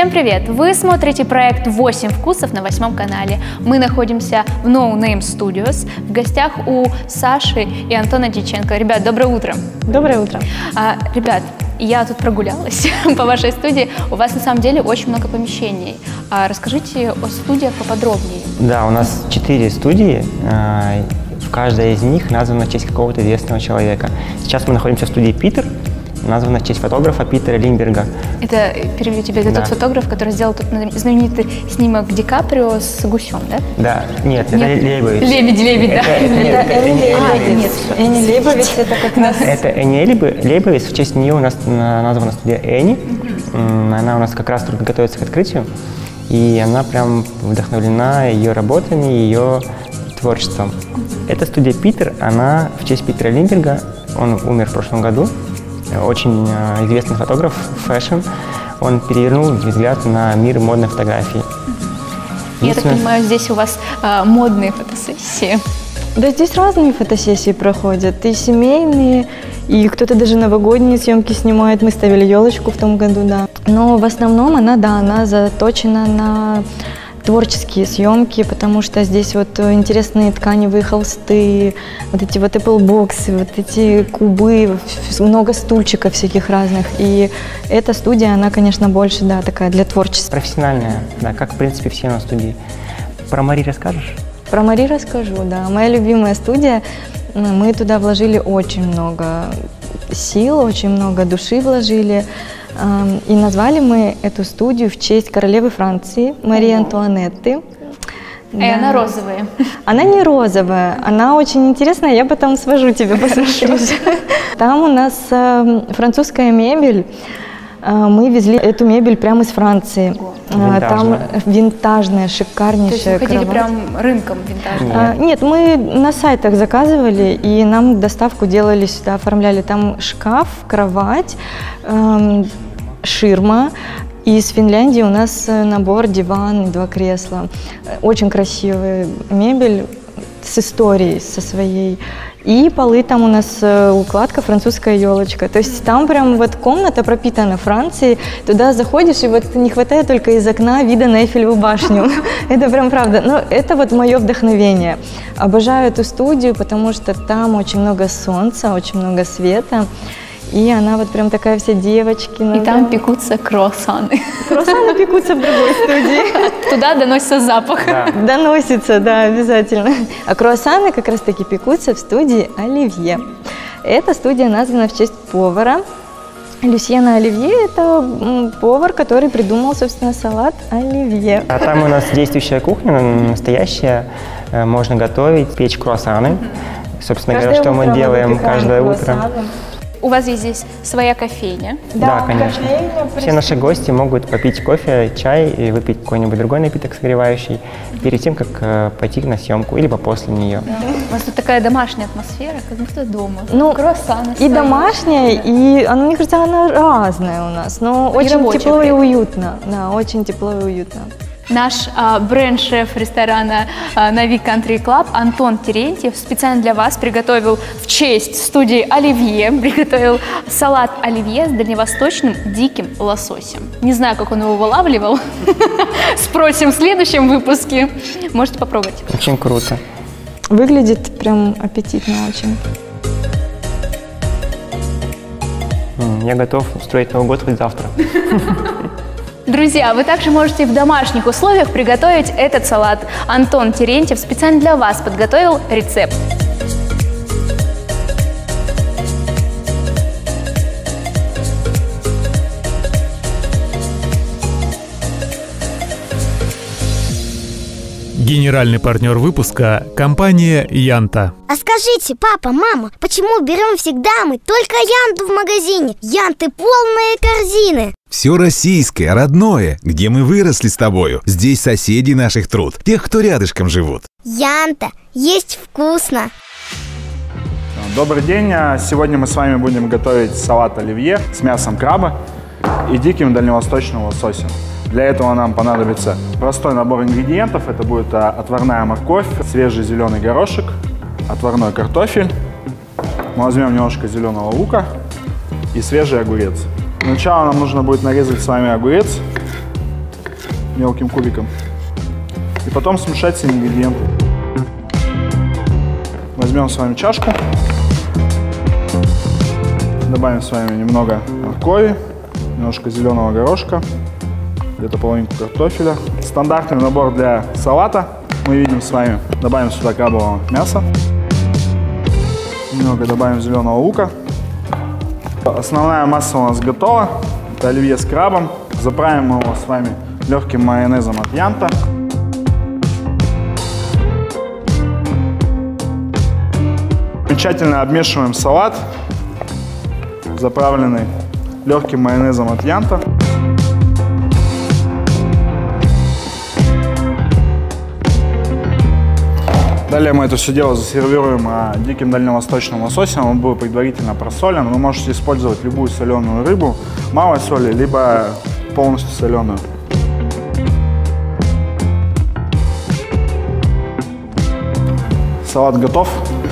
Всем привет! Вы смотрите проект «8 вкусов» на 8 канале. Мы находимся в No Name Studios. В гостях у Саши и Антона Дьяченко. Ребят, доброе утро! Доброе утро! Ребят, я тут прогулялась по вашей студии. У вас на самом деле очень много помещений. Расскажите о студиях поподробнее. Да, у нас 4 студии. Каждая из них названа в честь какого-то известного человека. Сейчас мы находимся в студии «Питер», названа в честь фотографа Питера Линдберга. Это, переведу тебе, это тот фотограф, который сделал тот знаменитый снимок Ди Каприо с гусем, да? Да, нет, это Лейбовиц. Лебедь, да. Это Энни Лейбовиц, это как нас... Это Энни Лейбовиц, в честь нее у нас названа студия Энни. Она у нас как раз только готовится к открытию, и она прям вдохновлена ее работами, ее творчеством. Эта студия Питер, она в честь Питера Линдберга, он умер в прошлом году, очень известный фотограф, фэшн. Он перевернул взгляд на мир модной фотографии. Я так понимаю, здесь у вас модные фотосессии. Да, здесь разные фотосессии проходят, и семейные, и кто-то даже новогодние съемки снимает. Мы ставили елочку в том году, да. Но в основном она заточена на творческие съемки, потому что здесь вот интересные тканевые холсты, вот эти вот Apple-боксы, вот эти кубы, много стульчиков всяких разных. И эта студия, она, конечно, больше, да, такая для творчества. Профессиональная, да, как, в принципе, все на студии. Про Мари расскажешь? Про Мари расскажу, да. Моя любимая студия, мы туда вложили очень много сил, очень много души вложили. И назвали мы эту студию в честь королевы Франции Марии Антуанетты. И она розовая. Она не розовая, она очень интересная, я потом свожу тебе, посмотришь. Там у нас французская мебель. Мы везли эту мебель прямо из Франции. Там винтажная, шикарнейшая кровать. То есть вы ходили прям рынком винтажным? Нет, мы на сайтах заказывали, и нам доставку делали сюда, оформляли. Там шкаф, кровать, ширма. И из Финляндии у нас набор, диван, 2 кресла. Очень красивая мебель с историей, со своей. И полы там у нас укладка, французская елочка. То есть там прям вот комната пропитана Францией. Туда заходишь, и вот не хватает только из окна вида на Эйфелеву башню. Это прям правда. Но это вот мое вдохновение. Обожаю эту студию, потому что там очень много солнца, очень много света. И она вот прям такая вся девочки. И там пекутся круассаны. Круассаны пекутся в другой студии. Туда доносится запах. Да. Доносится, да, обязательно. А круассаны как раз-таки пекутся в студии Оливье. Эта студия названа в честь повара. Люсьена Оливье – это повар, который придумал, собственно, салат Оливье. А там у нас действующая кухня, настоящая. Можно готовить, печь круассаны. Собственно говоря, что мы делаем каждое утро. У вас есть здесь своя кофейня? Да, конечно. Все наши гости могут попить кофе, чай и выпить какой-нибудь другой напиток согревающий перед тем, как пойти на съемку, либо после нее. Да. У вас тут такая домашняя атмосфера, как будто дома. Ну, круассаны. И домашняя, и, мне кажется, она разная у нас, но очень тепло и уютно. Да, очень тепло и уютно. Наш бренд-шеф ресторана Нави Country Club Антон Терентьев специально для вас приготовил в честь студии Оливье, приготовил салат оливье с дальневосточным диким лососем. Не знаю, как он его вылавливал. Спросим в следующем выпуске. Можете попробовать. Очень круто. Выглядит прям аппетитно очень. Я готов устроить Новый год хоть завтра. Друзья, вы также можете в домашних условиях приготовить этот салат. Антон Терентьев специально для вас подготовил рецепт. Генеральный партнер выпуска – компания «Янта». А скажите, папа, мама, почему берем всегда мы только Янту в магазине? Янты полные корзины. Все российское, родное, где мы выросли с тобою. Здесь соседи наших труд, тех, кто рядышком живут. Янта, есть вкусно. Добрый день, сегодня мы с вами будем готовить салат оливье с мясом краба и диким дальневосточным лососем. Для этого нам понадобится простой набор ингредиентов. Это будет отварная морковь, свежий зеленый горошек, отварной картофель. Мы возьмем немножко зеленого лука и свежий огурец. Сначала нам нужно будет нарезать с вами огурец мелким кубиком. И потом смешать все ингредиенты. Возьмем с вами чашку. Добавим с вами немного моркови, немножко зеленого горошка, где-то половинку картофеля. Стандартный набор для салата мы видим с вами. Добавим сюда крабового мяса. Немного добавим зеленого лука. Основная масса у нас готова. Это оливье с крабом. Заправим его с вами легким майонезом от Янта. Тщательно обмешиваем салат, заправленный легким майонезом от Янта. Далее мы это все дело засервируем диким дальневосточным лососем. Он был предварительно просолен. Вы можете использовать любую соленую рыбу, малой соли, либо полностью соленую. Салат готов.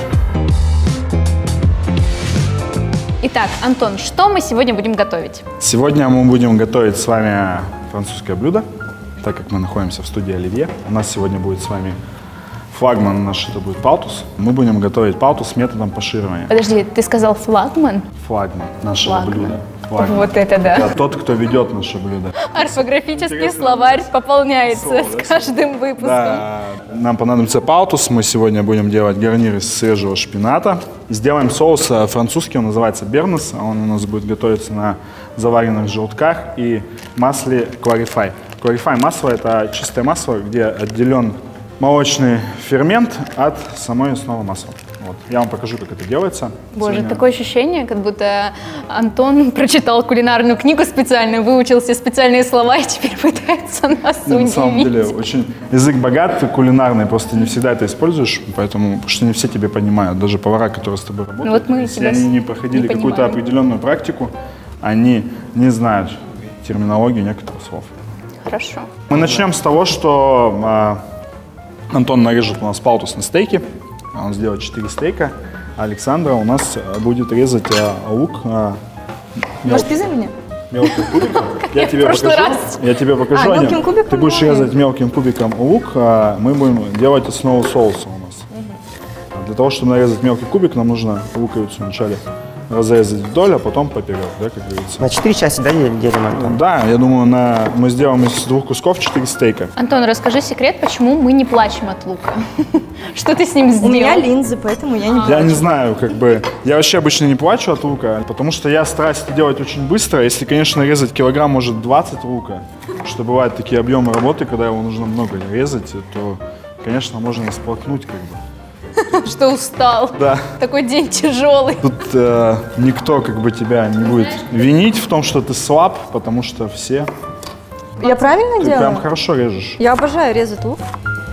Итак, Антон, что мы сегодня будем готовить? Сегодня мы будем готовить с вами французское блюдо, так как мы находимся в студии Оливье. У нас сегодня будет с вами флагман наш, это будет палтус. Мы будем готовить палтус методом поширивания. Подожди, ты сказал флагман? Флагман нашего блюда. Флагман. Вот это да. Это тот, кто ведет наше блюдо. Орфографический словарь пополняется слово, с каждым выпуском. Да. Нам понадобится палтус. Мы сегодня будем делать гарнир из свежего шпината. Сделаем соус французский, он называется бернес. Он у нас будет готовиться на заваренных желтках и масле кларифай. Кларифай масло – это чистое масло, где отделен молочный фермент от самой основы масла. Вот. Я вам покажу, как это делается. Боже, такое ощущение, как будто Антон прочитал кулинарную книгу специальную, выучил все специальные слова и теперь пытается нас удивить. На самом деле, очень язык богат, кулинарный, просто не всегда это используешь, поэтому, потому что не все тебя понимают, даже повара, которые с тобой работают. Вот мы если они не проходили какую-то определенную практику, они не знают терминологию некоторых слов. Хорошо. Мы начнем с того, что Антон нарежет у нас палтус на стейки. Он сделает 4 стейка. Александра у нас будет резать лук Может, ты за меня? мелким кубиком. Я тебе покажу. Мелким кубиком? Ты будешь резать мелким кубиком лук, мы будем делать основу соуса у нас. Для того, чтобы нарезать мелкий кубик, нам нужно луковицу вначале разрезать вдоль, а потом поперек, да, как говорится. На 4 части, да, делим, Антон? Да, я думаю, мы сделаем из 2 кусков 4 стейка. Антон, расскажи секрет, почему мы не плачем от лука. Что ты с ним сделал? У меня линзы, поэтому я не плачу. Я не знаю, я вообще обычно не плачу от лука, потому что я стараюсь это делать очень быстро. Если, конечно, резать килограмм, может, 20 лука, что бывают такие объемы работы, когда его нужно много резать, то, конечно, можно сплакнуть Что устал. Да. Такой день тяжелый. Тут никто тебя не будет винить в том, что ты слаб, потому что все. Я правильно Ты делаю? прям хорошо режешь. Я обожаю резать лук.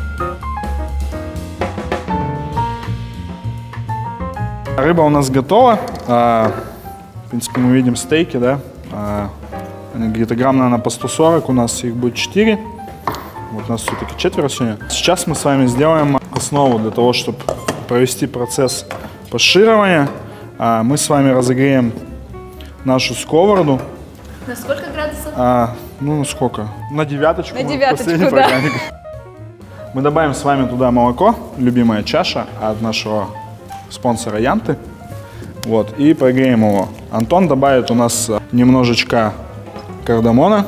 Рыба у нас готова. В принципе, мы видим стейки, да. Где-то грамм, наверное, по 140, у нас их будет 4. Вот у нас все-таки 4 сегодня. Сейчас мы с вами сделаем основу для того, чтобы провести процесс поширования. Мы с вами разогреем нашу сковороду. На сколько градусов? На сколько? На 9. На 9, да. Мы добавим с вами туда молоко, любимая чаша от нашего спонсора Янты. Вот, и прогреем его. Антон добавит у нас немножечко кардамона.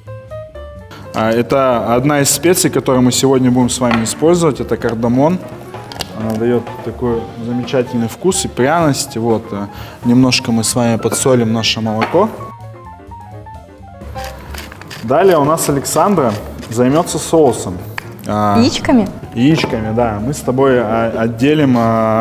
Это одна из специй, которую мы сегодня будем с вами использовать. Это кардамон. Она дает такой замечательный вкус и пряность. Вот. Немножко мы с вами подсолим наше молоко. Далее у нас Александра займется соусом. Яичками? Яичками, да. Мы с тобой отделим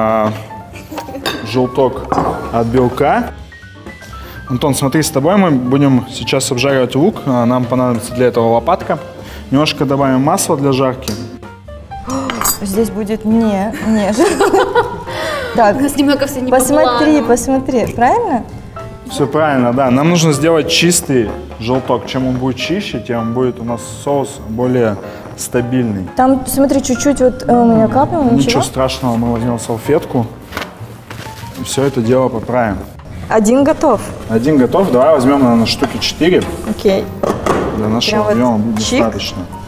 желток от белка. Антон, смотри, с тобой мы будем сейчас обжаривать лук. Нам понадобится для этого лопатка. Немножко добавим масла для жарки. Здесь будет не. Так, У нас немного все не посмотри, правильно? Все правильно, да. Нам нужно сделать чистый желток. Чем он будет чище, тем будет у нас соус более стабильный. Там, смотри, чуть-чуть вот у меня капнуло, Ничего страшного, мы возьмем салфетку и все это дело поправим. Один готов. Один готов, давай возьмем, наверное, штуки 4. Окей. Для нашего Прям вот объема будет чик. достаточно.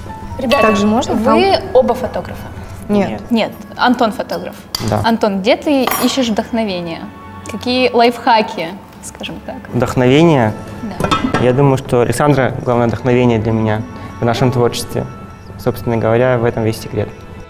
Ребята, также можно? вы оба фотографа? Нет. Нет, Антон фотограф. Да. Антон, где ты ищешь вдохновение? Какие лайфхаки, скажем так? Вдохновение. Да. Я думаю, что Александра – главное вдохновение для меня в нашем творчестве. Собственно говоря, в этом весь секрет.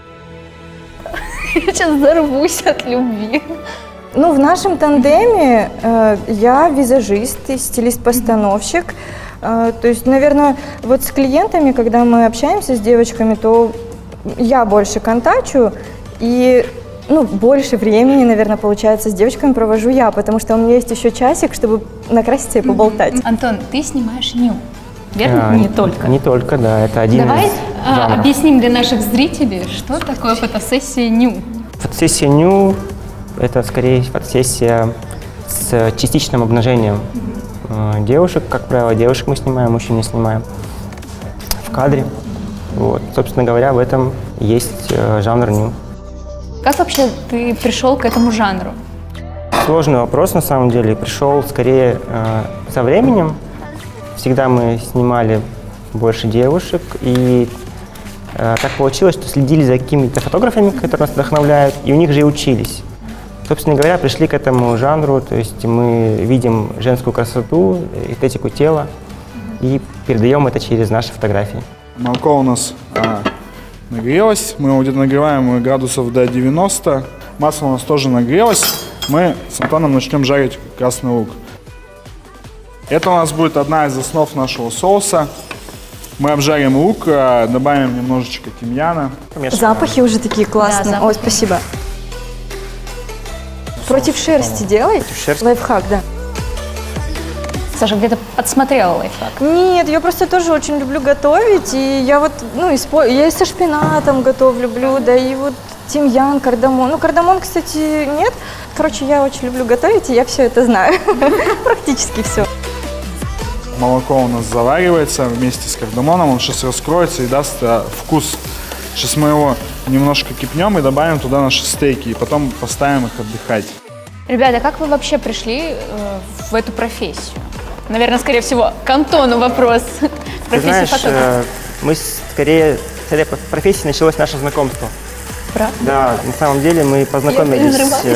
Я сейчас взорвусь от любви. Ну, в нашем тандеме я визажист и стилист-постановщик. То есть, наверное, вот с клиентами, когда мы общаемся с девочками, то я больше контачу и больше времени, наверное, получается, с девочками провожу я, потому что у меня есть еще часик, чтобы накраситься и поболтать. Антон, ты снимаешь ню, верно? Не только. Не только, да, это один Давай из жанров. объясним для наших зрителей, что такое фотосессия ню. Фотосессия ню – это скорее фотосессия с частичным обнажением девушек, как правило, девушек мы снимаем, мужчин не снимаем в кадре. Вот. Собственно говоря, в этом есть жанр ню. Как вообще ты пришел к этому жанру? Сложный вопрос, на самом деле. Пришел скорее со временем. Всегда мы снимали больше девушек, и так получилось, что следили за какими-то фотографами, которые нас вдохновляют, и у них же и учились. Собственно говоря, пришли к этому жанру, то есть мы видим женскую красоту, эстетику тела и передаем это через наши фотографии. Молоко у нас нагрелось, мы его где-то нагреваем градусов до 90. Масло у нас тоже нагрелось. Мы с Антоном начнем жарить красный лук. Это у нас будет одна из основ нашего соуса. Мы обжарим лук, добавим немножечко тимьяна. Запахи уже такие классные. Да, Ой, спасибо. Против шерсти делай? Против шерсти. Лайфхак, да. Саша, где-то подсмотрела лайфхак. Нет, я просто тоже очень люблю готовить, и я вот, я и со шпинатом готовлю блюда, и вот тимьян, кардамон. Ну, кардамон, кстати, нет. Короче, я очень люблю готовить, и я все это знаю. Практически все. Молоко у нас заваривается вместе с кардамоном, он сейчас раскроется и даст вкус. Сейчас мы его немножко кипнем и добавим туда наши стейки, и потом поставим их отдыхать. Ребята, как вы вообще пришли в эту профессию? Наверное, скорее всего, к Антону вопрос. Ты знаешь, мы скорее с этой профессии началось наше знакомство. Правда? Да, на самом деле мы познакомились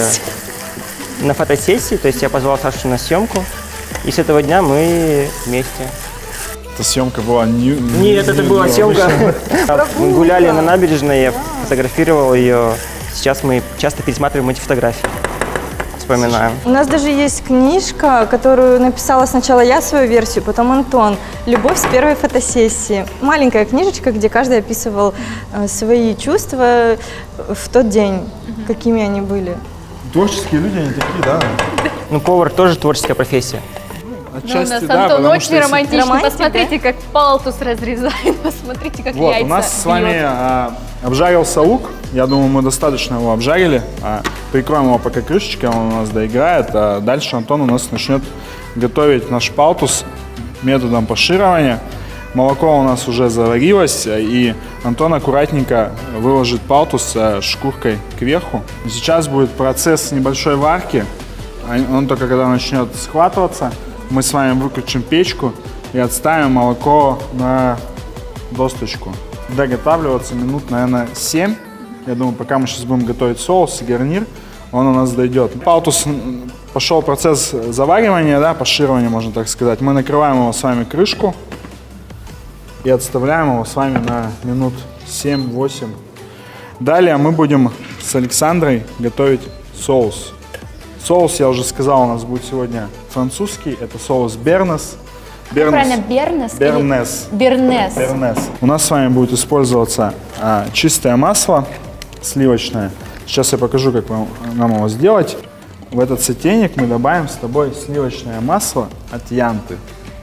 на фотосессии, то есть я позвал Сашу на съемку, и с этого дня мы вместе. Эта съемка была Нет, это была съемка. Мы гуляли на набережной, я фотографировал ее. Сейчас мы часто пересматриваем эти фотографии. Вспоминаем. У нас даже есть книжка, которую написала сначала я свою версию, потом Антон. «Любовь с первой фотосессии». Маленькая книжечка, где каждый описывал свои чувства в тот день, какими они были. Творческие люди, они такие, да? Ну, повар тоже творческая профессия. Отчасти, у нас да, Антон потому очень что если- романтичный. Романтик, Посмотрите, как палтус разрезает. Посмотрите, как Вот, яйца у нас с вами бьет. обжарился лук. Я думаю, мы достаточно его обжарили. Прикроем его пока крышечкой, он у нас доиграет. А дальше Антон у нас начнет готовить наш палтус методом паширования. Молоко у нас уже заварилось, и Антон аккуратненько выложит палтус шкуркой кверху. Сейчас будет процесс небольшой варки. Он только когда начнет схватываться, мы с вами выключим печку и отставим молоко на досточку. Доготавливаться минут, наверное, 7. Я думаю, пока мы сейчас будем готовить соус и гарнир, он у нас дойдет. Палтус, пошел процесс заваривания, да, паширования, можно так сказать. Мы накрываем его с вами крышку и отставляем его с вами на минут 7-8. Далее мы будем с Александрой готовить соус. Соус, я уже сказал, у нас будет сегодня французский. Это соус бернес. Правильно, бернес? Бернес. Бернес. Бернес. У нас с вами будет использоваться чистое масло сливочное. Сейчас я покажу, как нам его сделать. В этот сотейник мы добавим с тобой сливочное масло от Янты.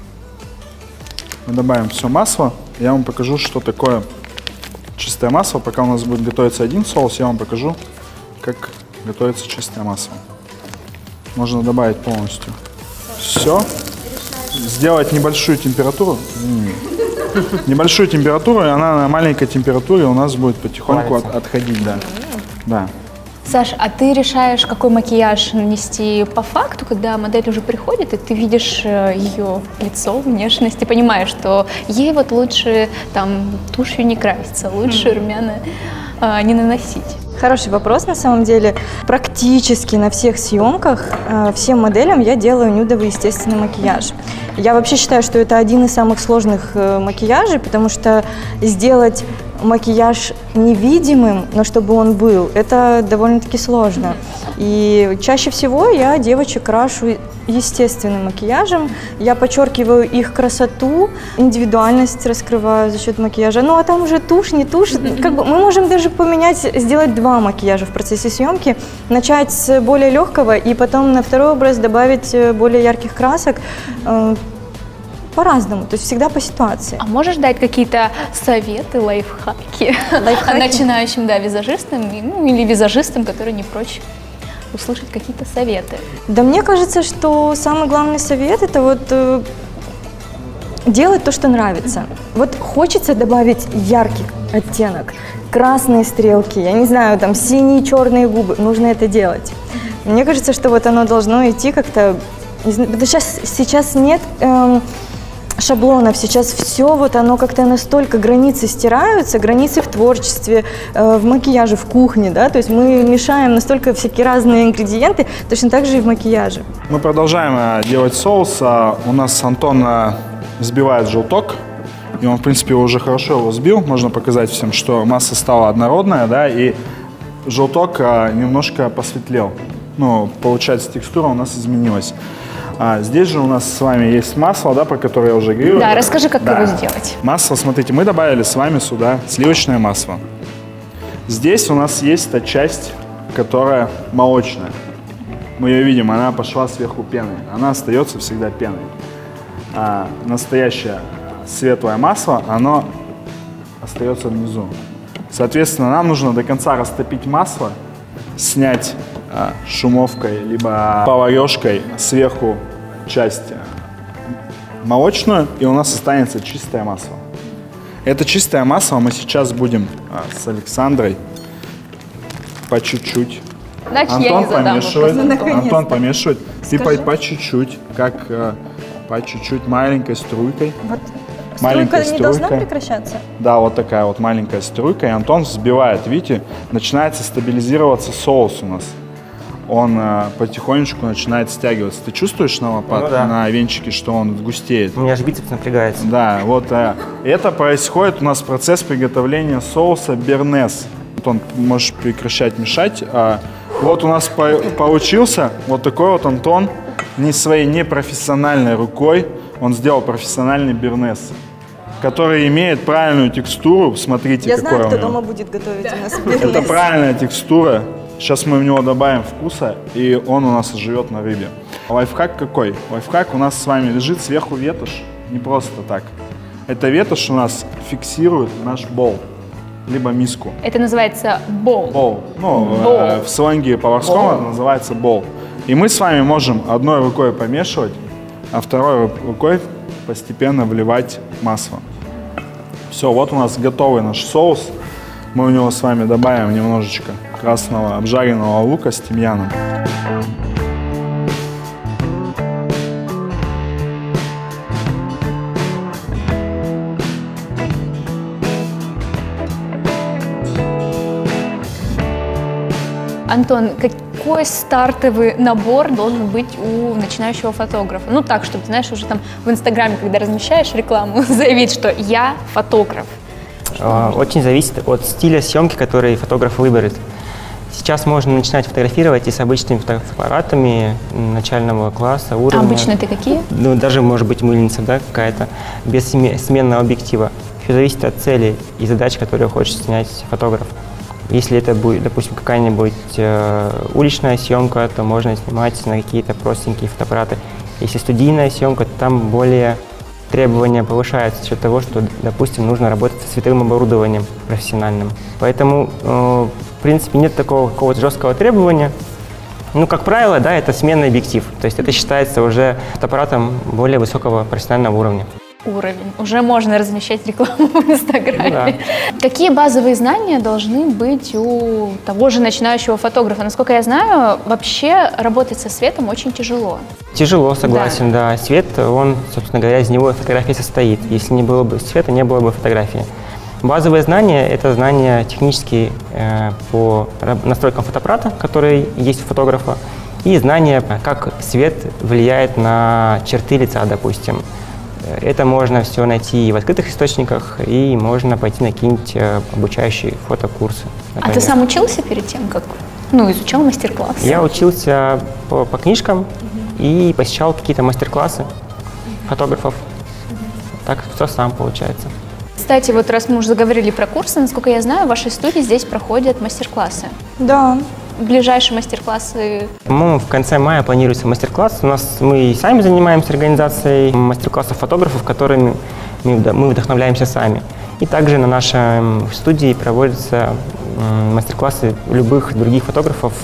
Мы добавим все масло. Я вам покажу, что такое чистое масло. Пока у нас будет готовиться один соус, я вам покажу, как готовится чистое масло. Можно добавить полностью. Все. Сделать небольшую температуру. Небольшую температуру, и она на маленькой температуре у нас будет потихоньку отходить. Да. Саш, а ты решаешь, какой макияж нанести по факту, когда модель уже приходит, и ты видишь ее лицо, внешность, и понимаешь, что ей вот лучше там тушью не краситься, лучше румяна не наносить? Хороший вопрос, на самом деле. Практически на всех съемках всем моделям я делаю нюдовый естественный макияж. Я вообще считаю, что это один из самых сложных макияжей, потому что сделать макияж невидимым, но чтобы он был, это довольно-таки сложно. И чаще всего я девочек крашу естественным макияжем. Я подчеркиваю их красоту, индивидуальность раскрываю за счет макияжа. Ну а там уже тушь, не тушь. Как бы мы можем даже поменять, сделать два макияжа в процессе съемки. Начать с более легкого и потом на второй образ добавить более ярких красок. По-разному, то есть всегда по ситуации. А можешь дать какие-то советы, лайфхаки, начинающим, да, визажистам, ну, или визажистам, которые не прочь услышать какие-то советы? Да, мне кажется, что самый главный совет – это вот делать то, что нравится. Вот хочется добавить яркий оттенок, красные стрелки, я не знаю, там синие, черные губы, нужно это делать. Мне кажется, что вот оно должно идти как-то, сейчас нет шаблонов, сейчас все вот оно как-то настолько, границы стираются, границы в творчестве, в макияже, в кухне, да, то есть мы мешаем настолько всякие разные ингредиенты, точно так же и в макияже. Мы продолжаем делать соус. У нас Антон взбивает желток, и он, в принципе, уже хорошо его взбил. Можно показать всем, что масса стала однородная, да, и желток немножко посветлел. Ну, получается, текстура у нас изменилась. Здесь же у нас с вами есть масло, да, про которое я уже говорил. Да, расскажи, как его сделать. Масло, смотрите, мы добавили с вами сюда сливочное масло. Здесь у нас есть та часть, которая молочная. Мы ее видим, она пошла сверху пеной. Она остается всегда пеной. А настоящее светлое масло, оно остается внизу. Соответственно, нам нужно до конца растопить масло, снять шумовкой, либо поварешкой сверху часть молочную, и у нас останется чистое масло. Это чистое масло мы сейчас будем с Александрой по чуть-чуть. Антон помешивает. Ты по чуть-чуть, как по чуть-чуть, маленькой струйкой. Вот струйка не должна прекращаться? Да, вот такая вот маленькая струйка, и Антон взбивает. Видите, начинается стабилизироваться соус у нас. Он потихонечку начинает стягиваться. Ты чувствуешь на лопатке, на венчике, что он густеет? У меня же бицепс напрягается. Да, вот это происходит у нас процесс приготовления соуса бернес. Антон, можешь прекращать мешать. Вот у нас получился вот такой вот Антон, не своей непрофессиональной рукой, он сделал профессиональный бернес, который имеет правильную текстуру. Смотрите, я какой знаю, он. кто дома будет готовить у нас бернес. Это правильная текстура. Сейчас мы в него добавим вкуса, и он у нас живет на рыбе. Лайфхак какой? Лайфхак у нас с вами лежит сверху ветошь, не просто так. Эта ветошь у нас фиксирует наш бол, либо миску. Это называется бол. Бол. Ну, в сленге поварском это называется бол. И мы с вами можем одной рукой помешивать, а второй рукой постепенно вливать масло. Все, вот у нас готовый наш соус. Мы в него с вами добавим немножечко красного обжаренного лука с тимьяном. Антон, какой стартовый набор должен быть у начинающего фотографа? Ну так, чтобы, знаешь, уже там в Инстаграме, когда размещаешь рекламу, заявить, что я фотограф. Очень зависит от стиля съемки, который фотограф выберет. Сейчас можно начинать фотографировать и с обычными фотоаппаратами начального класса, уровня. Обычно это какие? Ну, даже, может быть, мыльница, да, какая-то, без сменного объектива. Все зависит от цели и задач, которые хочет снять фотограф. Если это будет, допустим, какая-нибудь уличная съемка, то можно снимать на какие-то простенькие фотоаппараты. Если студийная съемка, то там более требования повышаются за счет того, что, допустим, нужно работать со световым оборудованием профессиональным. Поэтому, в принципе, нет такого какого-то жесткого требования. Ну, как правило, да, это сменный объектив. То есть это считается уже фотоаппаратом более высокого профессионального уровня. уровень. Уже можно размещать рекламу в Инстаграме. Какие базовые знания должны быть у того же начинающего фотографа? Насколько я знаю, вообще работать со светом очень тяжело. Тяжело, согласен, да. Свет, он, собственно говоря, из него фотография состоит. Если не было бы света, не было бы фотографии. Базовые знания – это знания технические по настройкам фотоаппарата, которые есть у фотографа, и знания, как свет влияет на черты лица, допустим. Это можно все найти и в открытых источниках, и можно пойти на какие-нибудь обучающие фотокурсы. Например. А ты сам учился перед тем, как изучал мастер-классы? Я учился по книжкам и посещал какие-то мастер-классы фотографов. Так все сам получается. Кстати, вот раз мы уже заговорили про курсы, насколько я знаю, в вашей студии здесь проходят мастер-классы. Да. Ближайшие мастер-классы? По-моему, в конце мая планируется мастер-класс. Мы и сами занимаемся организацией мастер-классов фотографов, которыми мы вдохновляемся сами. И также на нашей студии проводятся мастер-классы любых других фотографов,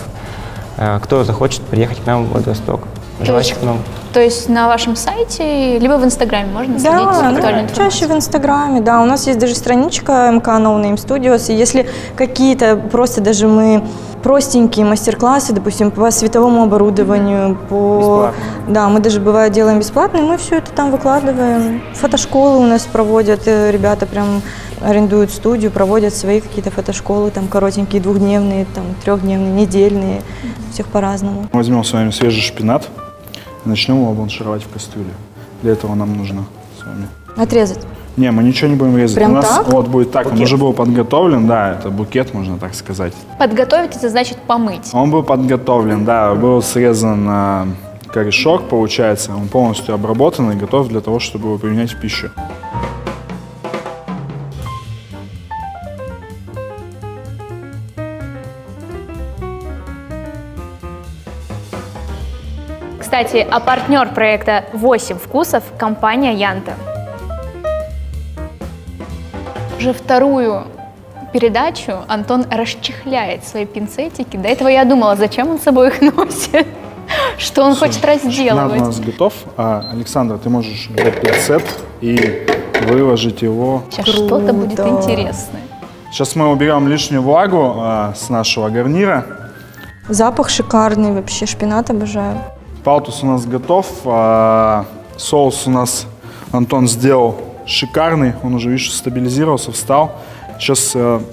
кто захочет приехать к нам в Владивосток. Желающих много. То есть на вашем сайте, либо в Инстаграме можно следить за актуальной информацией? Чаще в Инстаграме, да. У нас есть даже страничка МК No Name Studios. И если какие-то просто даже мы простенькие мастер-классы, допустим, по световому оборудованию, да, мы даже бывает делаем бесплатно, и мы все это там выкладываем. Фотошколы у нас проводят, ребята прям арендуют студию, проводят свои какие-то фотошколы, там коротенькие, двухдневные, там трехдневные, недельные, всех по-разному. Возьмем с вами свежий шпинат. Начнем его бланшировать в кастрюле. Для этого нам нужно с вами... Отрезать? Не, мы ничего не будем резать. Прям у нас так? вот будет так, Букет. он уже был подготовлен, да, это букет, можно так сказать. Подготовить — это значит помыть. Он был подготовлен, да, был срезан корешок, получается, он полностью обработан и готов для того, чтобы его применять в пищу. Кстати, а партнер проекта «8 вкусов» – компания Янта. Уже вторую передачу Антон расчехляет свои пинцетики. До этого я думала, зачем он с собой их носит, что он хочет разделывать. Шпинат у нас готов. Александра, ты можешь взять пинцет и выложить его. Сейчас что-то будет интересное. Сейчас мы уберем лишнюю влагу с нашего гарнира. Запах шикарный вообще, шпинат обожаю. Палтус у нас готов, соус у нас Антон сделал шикарный, он уже, видишь, стабилизировался, встал. Сейчас,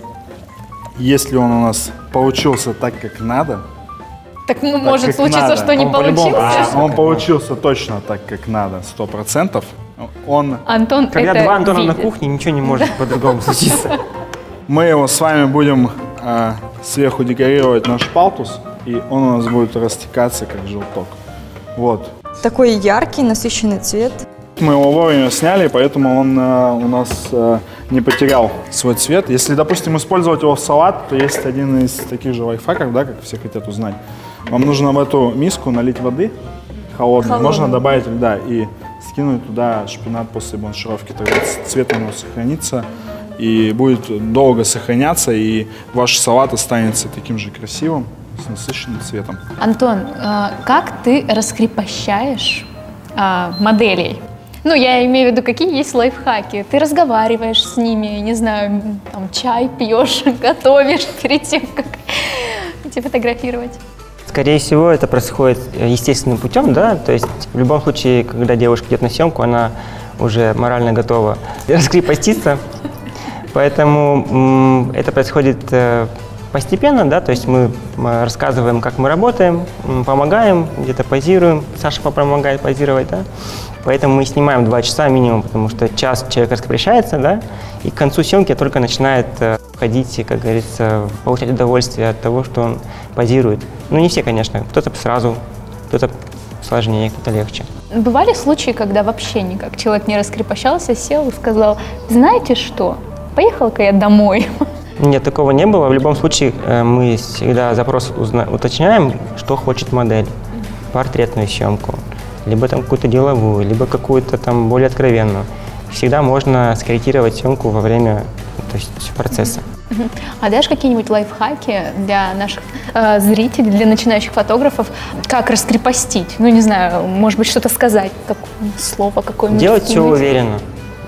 если он у нас получился так, как надо... Так может случиться, что не получился? Он получился точно так, как надо, 100%. Антон, когда это два Антона видит. на кухне, ничего не может по-другому случиться. Мы его с вами будем сверху декорировать наш палтус, и он у нас будет растекаться, как желток. Вот. Такой яркий, насыщенный цвет. Мы его вовремя сняли, поэтому он у нас не потерял свой цвет. Если, допустим, использовать его в салат, то есть один из таких же лайфхаков, да, как все хотят узнать. Вам нужно в эту миску налить воды холодной. Можно добавить льда и скинуть туда шпинат после бланшировки. Тогда цвет у него сохранится и будет долго сохраняться, и ваш салат останется таким же красивым, с насыщенным цветом. Антон, как ты раскрепощаешь моделей? Ну, я имею в виду, какие есть лайфхаки. Ты разговариваешь с ними, не знаю, там, чай пьешь, готовишь перед тем, как идти фотографировать. Скорее всего, это происходит естественным путем, да, то есть в любом случае, когда девушка идет на съемку, она уже морально готова раскрепоститься, поэтому это происходит постепенно, да, то есть мы рассказываем, как мы работаем, помогаем, где-то позируем, Саша помогает позировать, да, поэтому мы снимаем 2 часа минимум, потому что час человек раскрепощается, да, и к концу съемки только начинает входить, как говорится, получать удовольствие от того, что он позирует. Ну, не все, конечно, кто-то сразу, кто-то сложнее, кто-то легче. Бывали случаи, когда вообще никак человек не раскрепощался, сел и сказал: знаете что, поехал-ка я домой. Нет, такого не было. В любом случае, мы всегда запрос уточняем, что хочет модель. Портретную съемку, либо там какую-то деловую, либо какую-то там более откровенную. Всегда можно скорректировать съемку во время, то есть, процесса. А дашь какие-нибудь лайфхаки для наших зрителей, для начинающих фотографов, как раскрепостить? Ну, не знаю, может быть, что-то сказать, слово какое-нибудь. Делать все уверенно.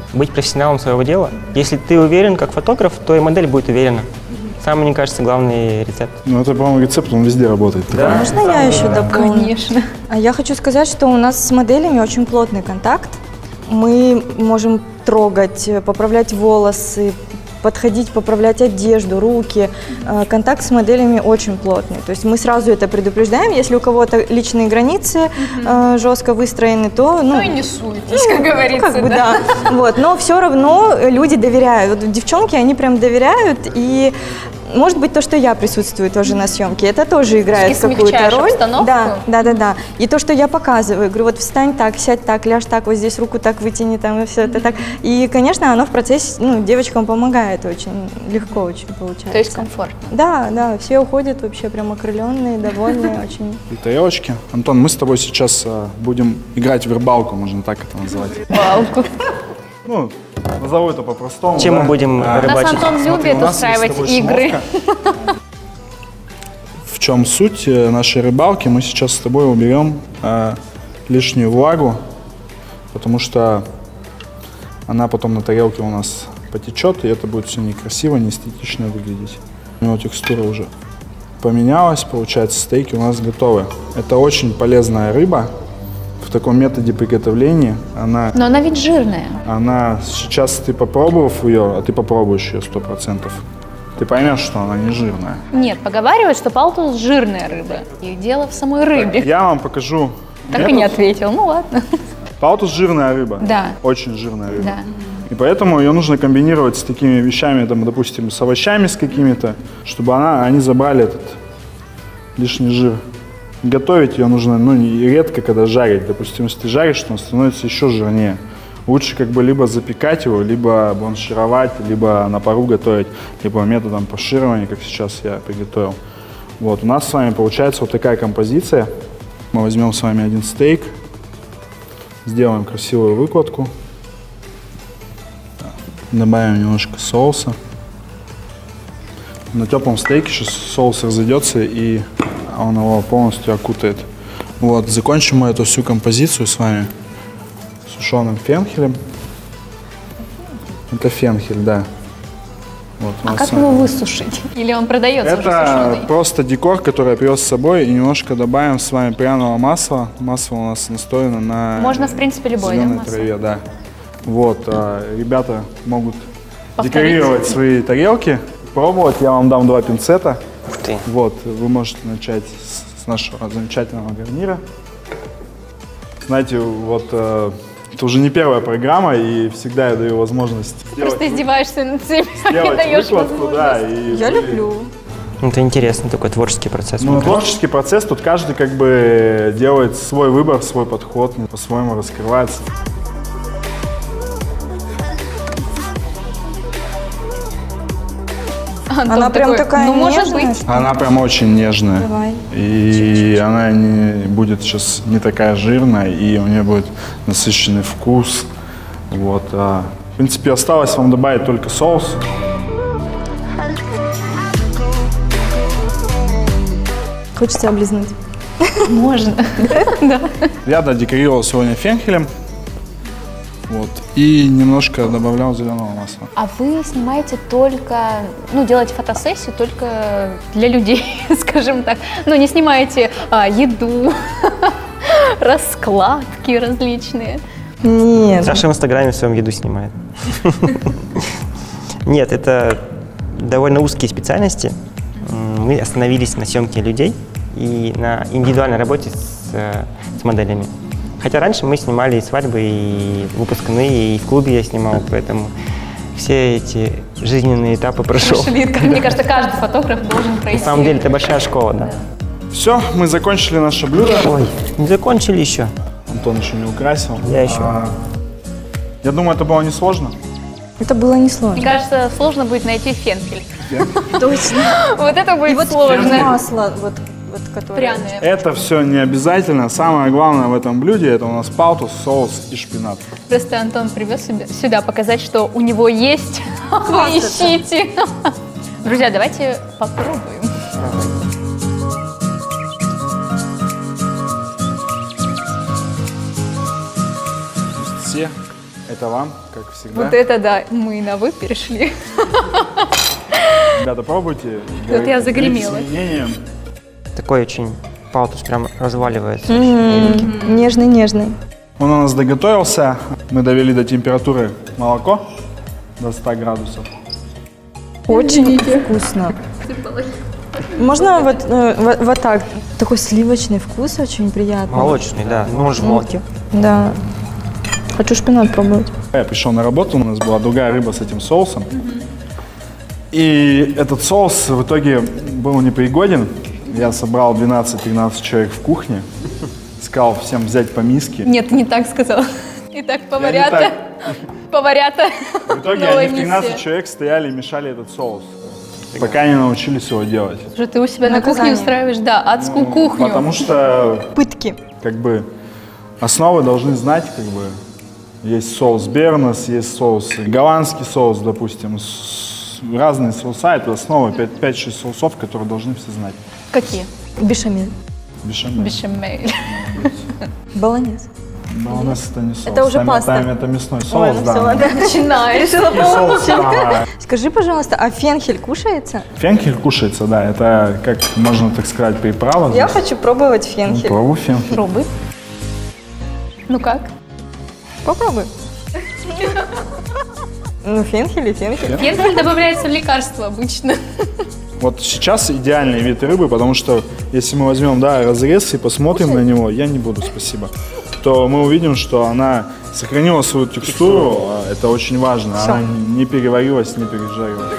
быть профессионалом своего дела. Если ты уверен как фотограф, то и модель будет уверена. Самый, мне кажется, главный рецепт. Ну, это, по-моему, рецепт, он везде работает. Да. Можно я еще дополню? Конечно. А я хочу сказать, что у нас с моделями очень плотный контакт. Мы можем трогать, поправлять волосы, подходить, поправлять одежду, руки. Контакт с моделями очень плотный. То есть мы сразу это предупреждаем. Если у кого-то личные границы жестко выстроены, то... Ну и не суетесь, как говорится. Как бы, да. Вот. Но все равно люди доверяют. Вот девчонки, они прям доверяют. И может быть, то, что я присутствую тоже на съемке, это тоже играет какую-то роль. Обстановку. Да. И то, что я показываю, говорю, вот встань так, сядь так, ляжь так, вот здесь руку так вытяни, там, и все это так. И, конечно, оно в процессе, ну, девочкам помогает очень, легко очень получается. То есть комфортно. Да, все уходят вообще прям окрыленные, довольные очень. И тарелочки. Антон, мы с тобой сейчас будем играть в рыбалку, можно так это называть. Палку. Ну, назову это по-простому. Чем мы будем Нас рыбачить? Антон Смотри, у любит нас есть с устраивать тобой игры. шумовка. В чем суть нашей рыбалки? Мы сейчас с тобой уберем лишнюю влагу, потому что она потом на тарелке у нас потечет, и это будет все некрасиво, неэстетично выглядеть. У него текстура уже поменялась, получается, стейки у нас готовы. Это очень полезная рыба. В таком методе приготовления она... Но она ведь жирная. Она сейчас, ты попробовав ее, а ты попробуешь ее 100%, ты поймешь, что она не жирная. Нет, поговаривают, что палтус жирная рыба. И дело в самой рыбе. Я вам покажу. Так и не ответил. Ну ладно. Палтус жирная рыба. Да. Очень жирная рыба. Да. И поэтому ее нужно комбинировать с такими вещами, там, допустим, с овощами с какими-то, чтобы они забрали этот лишний жир. Готовить ее нужно, ну, не редко, когда жарить. Допустим, если ты жаришь, то он становится еще жирнее. Лучше как бы либо запекать его, либо бланшировать, либо на пару готовить, либо методом паширования, как сейчас я приготовил. Вот, у нас с вами получается вот такая композиция. Мы возьмем с вами один стейк, сделаем красивую выкладку, добавим немножко соуса. На теплом стейке сейчас соус разойдется и он его полностью окутает. Вот, закончим мы эту всю композицию с вами сушеным фенхелем. Это фенхель, да. Вот, А как его высушить? Или он продается уже это сушеный? просто декор, который я привез с собой, и немножко добавим с вами пряного масла. Масло у нас настояно на Можно, в принципе, любое, да, зеленой масло? траве, да. Вот, ребята могут Повторить. декорировать свои тарелки, пробовать. Я вам дам 2 пинцета. Ух ты. Вот, вы можете начать с нашего замечательного гарнира. Знаете, вот это уже не первая программа, и всегда я даю возможность Просто издеваешься над всеми и сделать даешь выкладку, да. возможность. И Я люблю. Это интересный такой творческий процесс. Ну, мне кажется. творческий процесс, тут каждый как бы делает свой выбор, свой подход, по-своему раскрывается. Антон Она прям такая ну, может нежная, быть. что- Она прям очень нежная. Давай. И она не будет сейчас не такая жирная, и у нее будет насыщенный вкус. Вот. В принципе, осталось вам добавить только соус. Хочется облизнуть. Можно. Я декорировал сегодня фенхелем. Вот. И немножко добавлял зеленого масла. А вы снимаете только, ну, делаете фотосессию только для людей, скажем так. Ну, не снимаете еду, раскладки различные. Нет. Саша в Инстаграме в своем еду снимает. Нет, это довольно узкие специальности. Мы остановились на съемке людей и на индивидуальной работе с моделями. Хотя раньше мы снимали и свадьбы, и выпускные, и в клубе я снимал, поэтому все эти жизненные этапы прошел. Мне кажется, каждый фотограф должен пройти. На самом деле это большая школа, да. Все, мы закончили наше блюдо. Ой, не закончили еще. Антон еще не украсил. Я еще. Я думаю, это было несложно. Это было Мне несложно. кажется, сложно будет найти фенхель. Точно. Вот это И будет вот сложно. масло, вот которое... Пряное. Это все не обязательно. Самое главное в этом блюде это у нас палтус, соус и шпинат. Просто Антон привез сюда показать, что у него есть. Вы ищите. Друзья, давайте попробуем. Все Это вам, как всегда. Вот это да, мы на «вы» перешли. Ребята, пробуйте. Вот я загремела. Такой очень палтус прям разваливается. Очень Нежный-нежный. Он у нас доготовился. Мы довели до температуры молоко до 100 градусов. Очень вкусно. Можно вот так? Такой сливочный вкус, очень приятный. молочный, да. Ну, он же в молоке. Да. Хочу шпинат пробовать. Я пришел на работу, у нас была другая рыба с этим соусом. И этот соус в итоге был непригоден. Я собрал 12-13 человек в кухне. Сказал всем взять по миске. Нет, не так сказал. Итак, поварята. Поварята. В итоге они в 13 человек стояли и мешали этот соус. Пока не научились его делать. Уже ты у себя на кухне Наказание. устраиваешь, да, адскую кухню. Потому что, Пытки. как бы, основы должны знать, как бы, есть соус Бернес, есть соус, голландский соус, допустим, разные соуса, это основа, 5-6 соусов, которые должны все знать. Какие? Бешамель. Бешамель. Бешамель. Болонез. Болонез это не соус. Это уже паста. Это мясной соус, ну да. всё, ладно. Начинаешь. И соус, ага. Скажи, пожалуйста, а фенхель кушается? Фенхель кушается, да, это, как можно так сказать, приправа. Я хочу пробовать фенхель. Пробуй фенхель. Пробуй. Ну как? Попробуй. Ну, фенхель и фенхель. Фенхель добавляется в лекарство обычно. Вот сейчас идеальный вид рыбы, потому что если мы возьмем, да, разрез и посмотрим на него, я не буду, спасибо, то мы увидим, что она сохранила свою текстуру, это очень важно, она не переварилась, не пережарилась.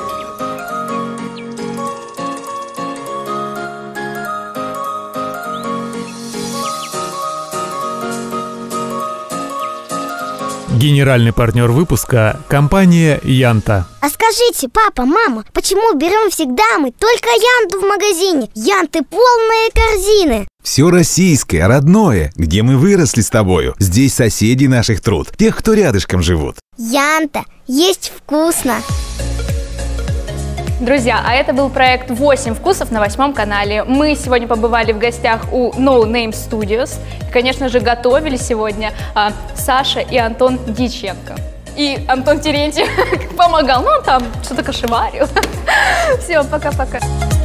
Генеральный партнер выпуска – компания «Янта». А скажите, папа, мама, почему берем всегда мы только Янту в магазине? Янты полные корзины. Все российское, родное, где мы выросли с тобою. Здесь соседи наших труд, тех, кто рядышком живут. Янта, есть вкусно. Друзья, а это был проект «8 вкусов» на 8 канале. Мы сегодня побывали в гостях у No Name Studios. И, конечно же, готовили сегодня Саша и Антон Дьяченко. И Антон Терентьев помогал, ну он там что-то кошеварил. Все, пока-пока.